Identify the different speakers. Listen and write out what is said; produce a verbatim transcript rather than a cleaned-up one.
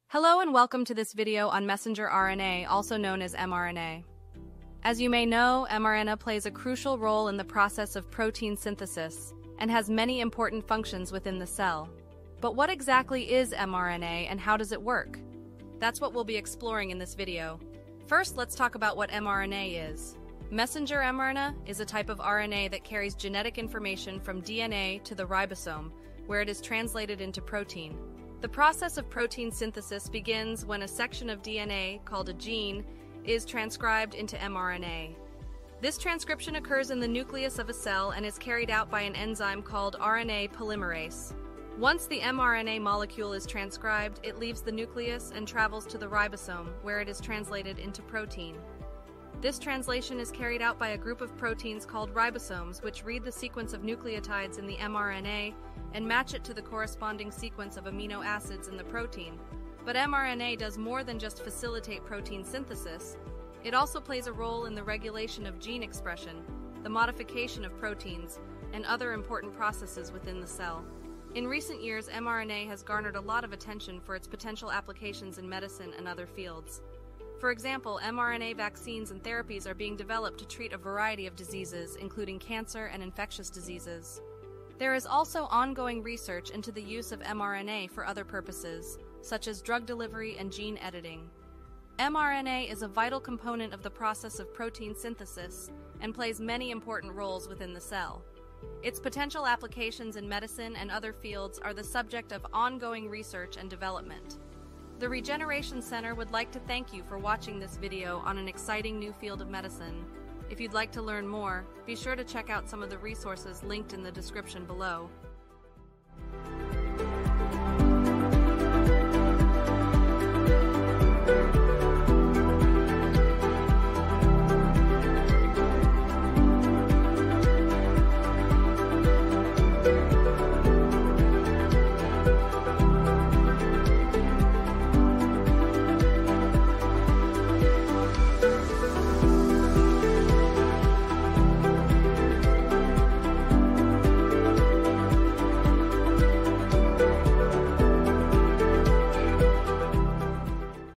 Speaker 1: Hello and welcome to this video on Messenger R N A, also known as mRNA. As you may know, mRNA plays a crucial role in the process of protein synthesis and has many important functions within the cell. But what exactly is mRNA and how does it work? That's what we'll be exploring in this video. First, let's talk about what mRNA is. Messenger R N A is a type of R N A that carries genetic information from D N A to the ribosome, where it is translated into protein. The process of protein synthesis begins when a section of D N A, called a gene, is transcribed into mRNA. This transcription occurs in the nucleus of a cell and is carried out by an enzyme called R N A polymerase. Once the mRNA molecule is transcribed, it leaves the nucleus and travels to the ribosome, where it is translated into protein. This translation is carried out by a group of proteins called ribosomes, which read the sequence of nucleotides in the mRNA and match it to the corresponding sequence of amino acids in the protein. But mRNA does more than just facilitate protein synthesis. It also plays a role in the regulation of gene expression, the modification of proteins, and other important processes within the cell. In recent years, mRNA has garnered a lot of attention for its potential applications in medicine and other fields. For example, mRNA vaccines and therapies are being developed to treat a variety of diseases, including cancer and infectious diseases. There is also ongoing research into the use of mRNA for other purposes, such as drug delivery and gene editing. mRNA is a vital component of the process of protein synthesis and plays many important roles within the cell. Its potential applications in medicine and other fields are the subject of ongoing research and development. The Regeneration Center would like to thank you for watching this video on an exciting new field of medicine. If you'd like to learn more, be sure to check out some of the resources linked in the description below.